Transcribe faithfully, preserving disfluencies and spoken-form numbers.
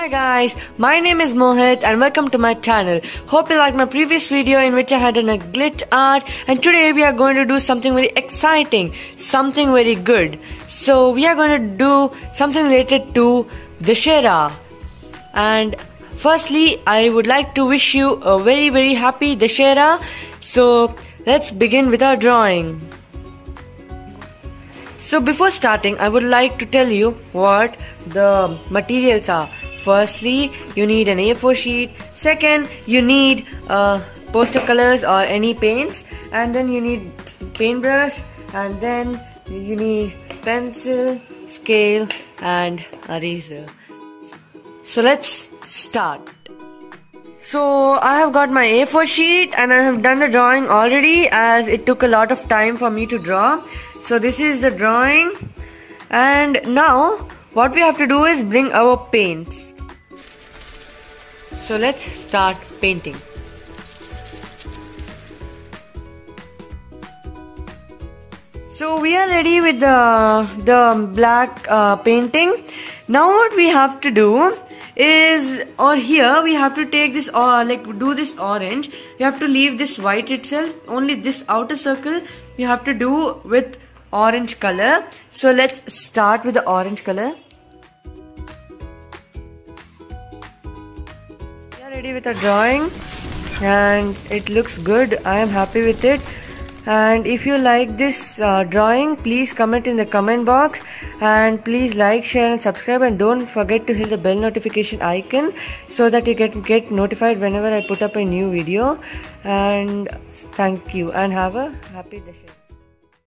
Hi guys, my name is Mohit and welcome to my channel. Hope you liked my previous video in which I had done a glitch art, and today we are going to do something very exciting, something very good. So we are going to do something related to Dussehra. And firstly, I would like to wish you a very very happy Dussehra. So let's begin with our drawing. So before starting, I would like to tell you what the materials are. Firstly, you need an A four sheet. Second, you need uh, poster colors or any paints. And then you need paintbrush. And then you need pencil, scale and eraser. So let's start. So I have got my A four sheet and I have done the drawing already, as it took a lot of time for me to draw. So this is the drawing, and now what we have to do is bring our paints. So let's start painting. So we are ready with the, the black uh, painting. Now what we have to do is, or here we have to take this, or uh, like do this orange. You have to leave this white itself. Only this outer circle you have to do with orange color. So let's start with the orange color. We are ready with our drawing and it looks good. I am happy with it. And if you like this uh, drawing, please comment in the comment box, and please like, share and subscribe, and don't forget to hit the bell notification icon so that you get get notified whenever I put up a new video. And thank you and have a happy Dussehra.